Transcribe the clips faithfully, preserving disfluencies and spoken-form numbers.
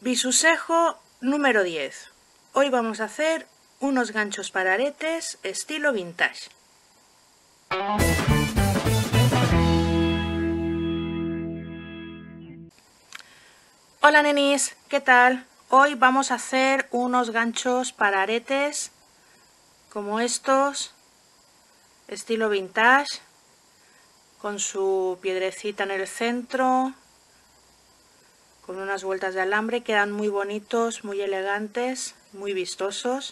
Bisusejo número diez. Hoy vamos a hacer unos ganchos para aretes estilo vintage. Hola nenis, ¿qué tal? Hoy vamos a hacer unos ganchos para aretes como estos, estilo vintage, con su piedrecita en el centro, con unas vueltas de alambre. Quedan muy bonitos, muy elegantes, muy vistosos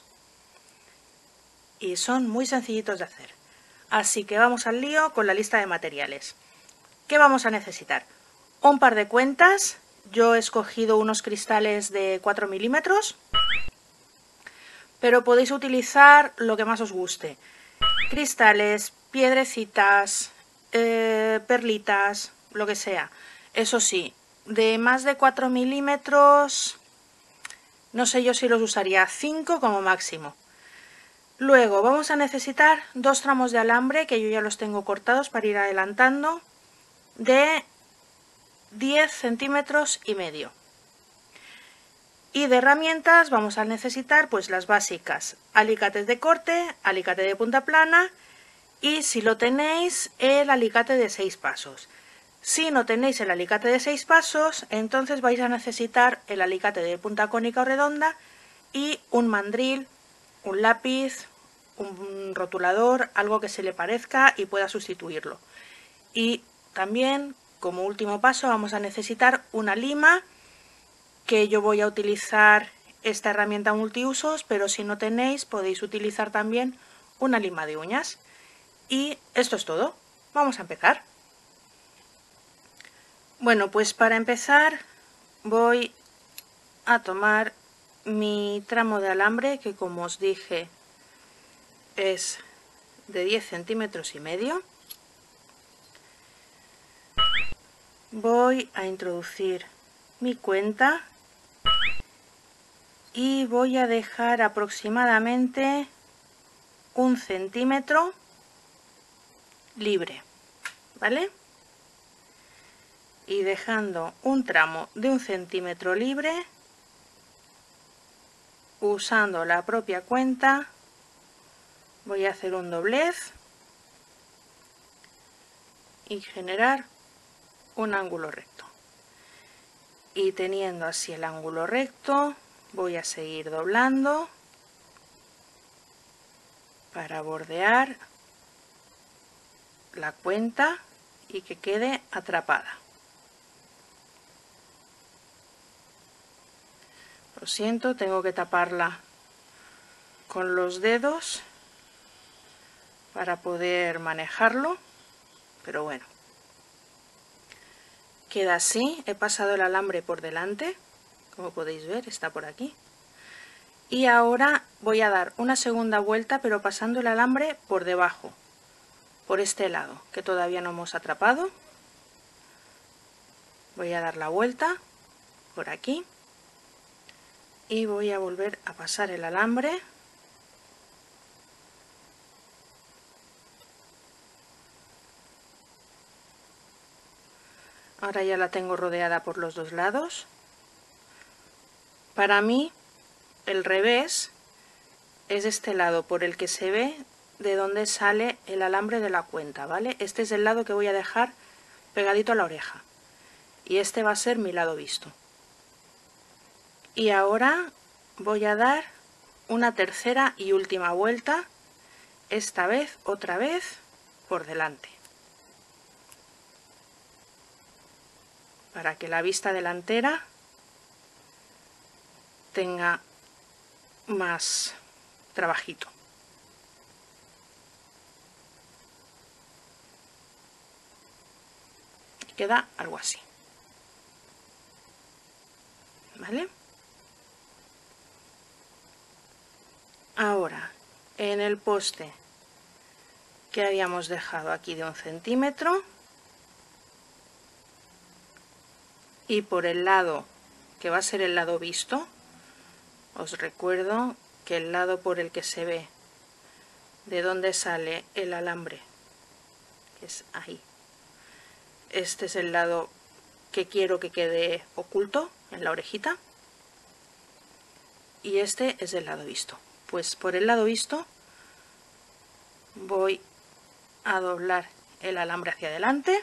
y son muy sencillitos de hacer. Así que vamos al lío con la lista de materiales. ¿Qué vamos a necesitar? Un par de cuentas. Yo he escogido unos cristales de cuatro milímetros, pero podéis utilizar lo que más os guste. Cristales, piedrecitas, eh, perlitas, lo que sea. Eso sí, de más de cuatro milímetros, no sé yo si los usaría, cinco como máximo. Luego vamos a necesitar dos tramos de alambre, que yo ya los tengo cortados para ir adelantando, de diez centímetros y medio. Y de herramientas vamos a necesitar pues las básicas: alicates de corte, alicate de punta plana y, si lo tenéis, el alicate de seis pasos. Si no tenéis el alicate de seis pasos, entonces vais a necesitar el alicate de punta cónica o redonda y un mandril, un lápiz, un rotulador, algo que se le parezca y pueda sustituirlo. Y también, como último paso, vamos a necesitar una lima, que yo voy a utilizar esta herramienta multiusos, pero si no tenéis podéis utilizar también una lima de uñas. Y esto es todo. Vamos a empezar. Bueno, pues para empezar voy a tomar mi tramo de alambre, que como os dije es de diez centímetros y medio. Voy a introducir mi cuenta y voy a dejar aproximadamente un centímetro libre, ¿vale? Y dejando un tramo de un centímetro libre, usando la propia cuenta, voy a hacer un doblez y generar un ángulo recto. Y teniendo así el ángulo recto, voy a seguir doblando para bordear la cuenta y que quede atrapada. Lo siento, tengo que taparla con los dedos para poder manejarlo, pero bueno. Queda así. He pasado el alambre por delante, como podéis ver, está por aquí. Y ahora voy a dar una segunda vuelta, pero pasando el alambre por debajo, por este lado, que todavía no hemos atrapado. Voy a dar la vuelta por aquí y voy a volver a pasar el alambre. Ahora ya la tengo rodeada por los dos lados. Para mí, el revés es este lado por el que se ve de dónde sale el alambre de la cuenta, ¿vale? Este es el lado que voy a dejar pegadito a la oreja y este va a ser mi lado visto. Y ahora voy a dar una tercera y última vuelta, esta vez otra vez por delante, para que la vista delantera tenga más trabajito. Queda algo así, ¿vale? Ahora, en el poste que habíamos dejado aquí de un centímetro, y por el lado que va a ser el lado visto, os recuerdo que el lado por el que se ve de dónde sale el alambre, que es ahí, este es el lado que quiero que quede oculto en la orejita. y este es del lado visto. Pues por el lado visto voy a doblar el alambre hacia adelante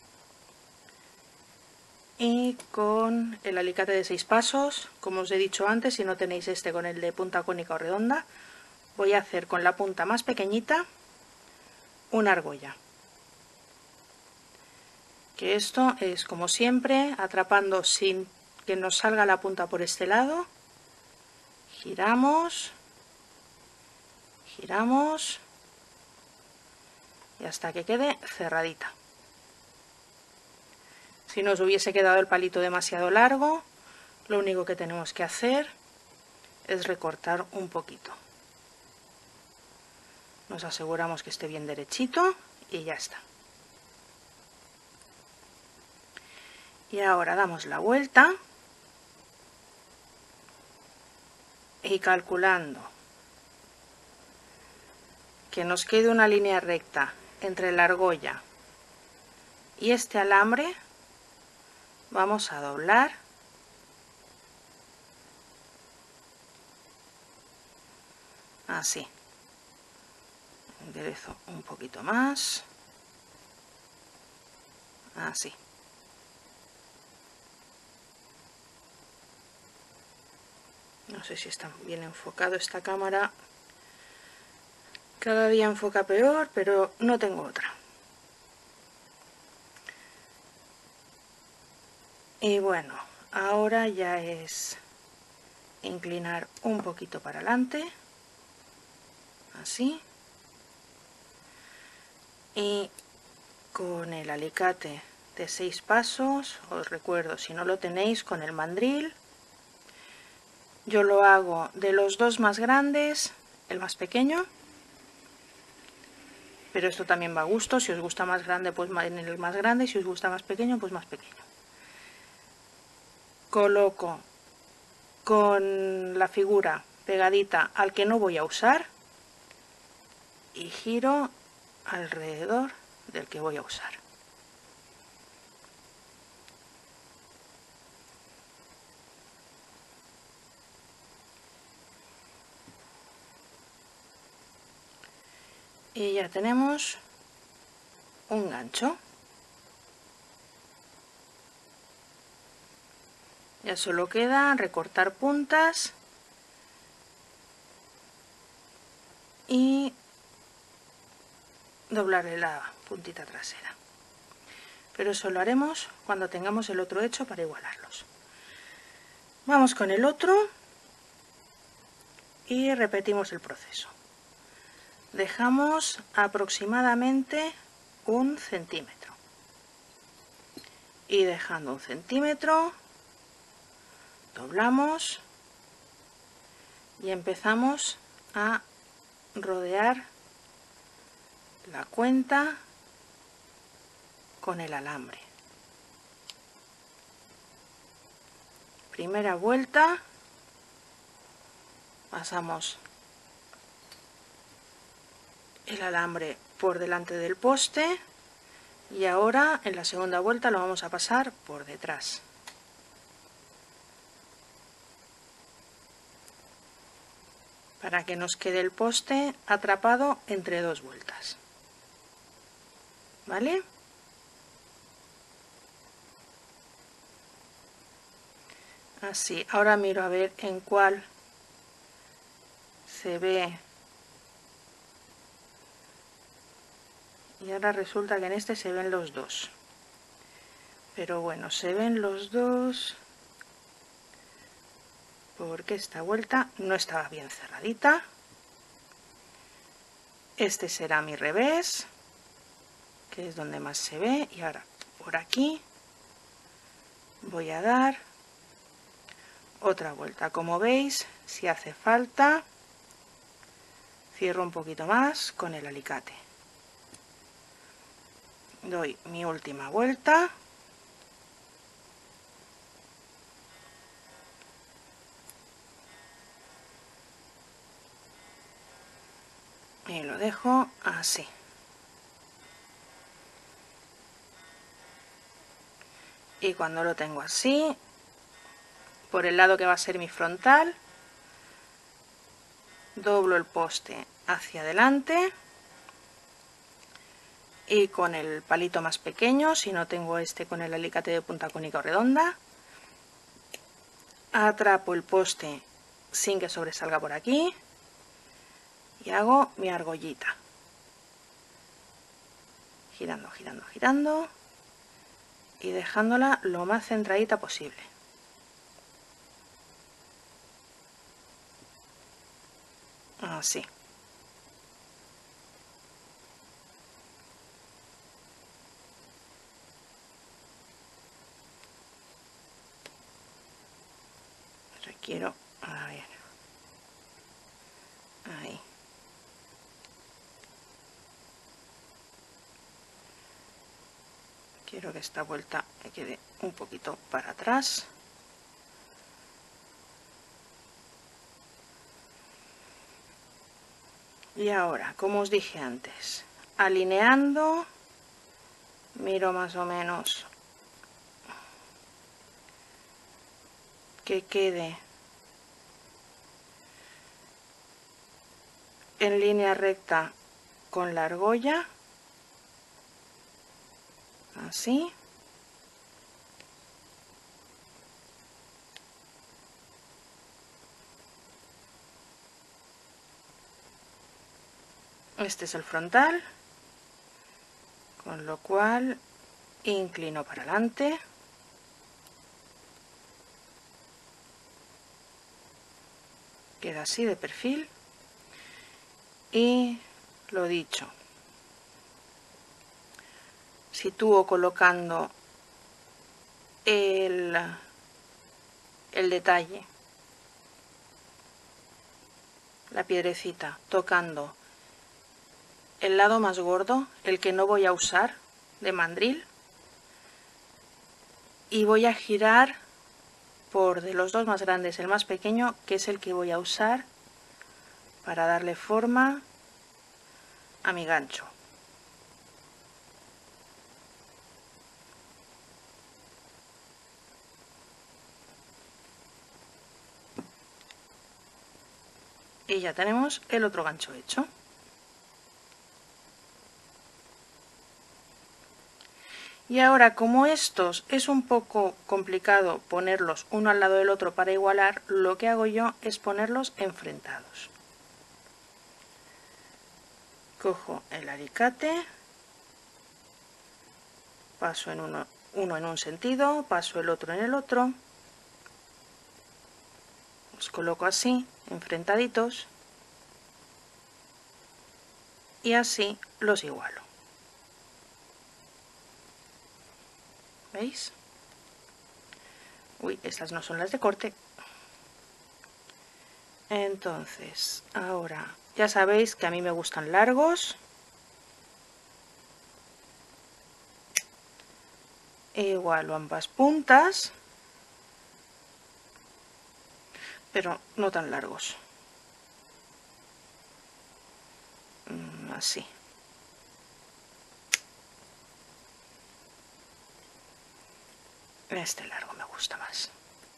y con el alicate de seis pasos, como os he dicho antes, si no tenéis este con el de punta cónica o redonda, voy a hacer con la punta más pequeñita una argolla. Que esto es como siempre, atrapando sin que nos salga la punta por este lado, giramos, giramos y hasta que quede cerradita. Si nos hubiese quedado el palito demasiado largo, lo único que tenemos que hacer es recortar un poquito. Nos aseguramos que esté bien derechito y ya está. Y ahora damos la vuelta y calculando que nos quede una línea recta entre la argolla y este alambre, vamos a doblar así. Enderezo un poquito más, así. No sé si está bien enfocado esta cámara, cada día enfoca peor, pero no tengo otra. Y bueno, ahora ya es inclinar un poquito para adelante, así, y con el alicate de seis pasos, os recuerdo, si no lo tenéis, con el mandril. Yo lo hago de los dos más grandes, el más pequeño, pero esto también va a gusto. Si os gusta más grande, pues en el más grande, si os gusta más pequeño, pues más pequeño. Coloco con la figura pegadita al que no voy a usar y giro alrededor del que voy a usar. Y ya tenemos un gancho. Ya solo queda recortar puntas y doblarle la puntita trasera. Pero eso lo haremos cuando tengamos el otro hecho para igualarlos. Vamos con el otro y repetimos el proceso. Dejamos aproximadamente un centímetro y dejando un centímetro doblamos y empezamos a rodear la cuenta con el alambre. Primera vuelta, pasamos el alambre por delante del poste y ahora en la segunda vuelta lo vamos a pasar por detrás. Para que nos quede el poste atrapado entre dos vueltas. ¿Vale? Así, ahora miro a ver en cuál se ve. Y ahora resulta que en este se ven los dos. Pero bueno, se ven los dos porque esta vuelta no estaba bien cerradita. Este será mi revés, que es donde más se ve. Y ahora por aquí voy a dar otra vuelta. Como veis, si hace falta, cierro un poquito más con el alicate. Doy mi última vuelta y lo dejo así. Y cuando lo tengo así, por el lado que va a ser mi frontal, doblo el poste hacia adelante y con el palito más pequeño, si no tengo este con el alicate de punta cónica o redonda, atrapo el poste sin que sobresalga por aquí y hago mi argollita, girando, girando, girando y dejándola lo más centradita posible. Así. Requiero, a ver, ahí. Quiero que esta vuelta me quede un poquito para atrás. Y ahora, como os dije antes, alineando, miro más o menos que quede en línea recta con la argolla, así. Este es el frontal, con lo cual inclino para adelante. Queda así de perfil. Y lo dicho, sitúo colocando el, el detalle, la piedrecita, tocando el lado más gordo, el que no voy a usar de mandril, y voy a girar por de los dos más grandes el más pequeño, que es el que voy a usar para darle forma a mi gancho. Y ya tenemos el otro gancho hecho. Y ahora, como estos es un poco complicado ponerlos uno al lado del otro para igualar, lo que hago yo es ponerlos enfrentados. Cojo el alicate, paso en uno, uno en un sentido, paso el otro en el otro, los coloco así, enfrentaditos, y así los igualo. ¿Veis? Uy, estas no son las de corte. Entonces, ahora ya sabéis que a mí me gustan largos. Igualo ambas puntas, pero no tan largos. Así. Este largo me gusta más.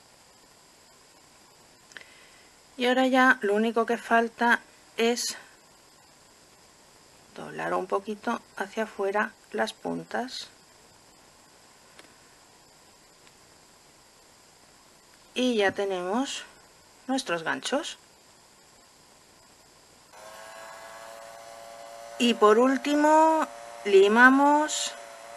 Y ahora ya lo único que falta es doblar un poquito hacia afuera las puntas y ya tenemos nuestros ganchos. Y por último limamos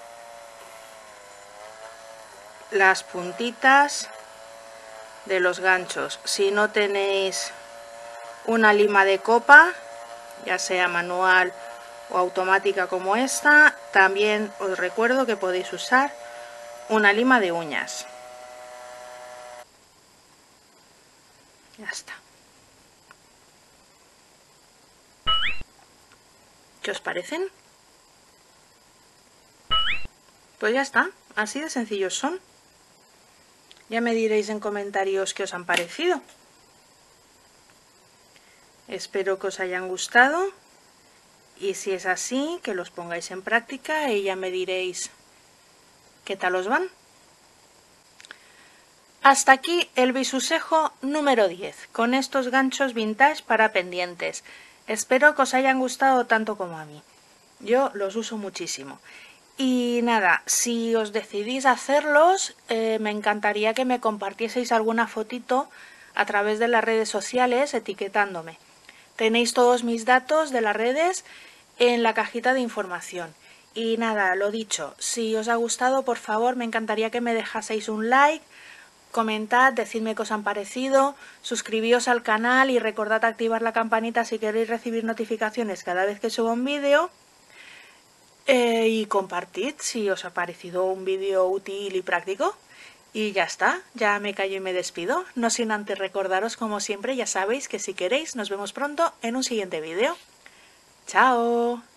las puntitas de los ganchos. Si no tenéis una lima de copa, ya sea manual o automática como esta, también os recuerdo que podéis usar una lima de uñas. Ya está. ¿Qué os parecen? Pues ya está, así de sencillos son. Ya me diréis en comentarios qué os han parecido. Espero que os hayan gustado y si es así, que los pongáis en práctica y ya me diréis qué tal os van. Hasta aquí el bisusejo número diez, con estos ganchos vintage para pendientes. Espero que os hayan gustado tanto como a mí. Yo los uso muchísimo. Y nada, si os decidís hacerlos, eh, me encantaría que me compartieseis alguna fotito a través de las redes sociales etiquetándome. Tenéis todos mis datos de las redes en la cajita de información. Y nada, lo dicho, si os ha gustado, por favor, me encantaría que me dejaseis un like, comentad, decidme qué os han parecido, suscribíos al canal y recordad activar la campanita si queréis recibir notificaciones cada vez que suba un vídeo. Eh, y compartid si os ha parecido un vídeo útil y práctico. Y ya está, ya me callo y me despido, no sin antes recordaros, como siempre, ya sabéis que si queréis nos vemos pronto en un siguiente vídeo. ¡Chao!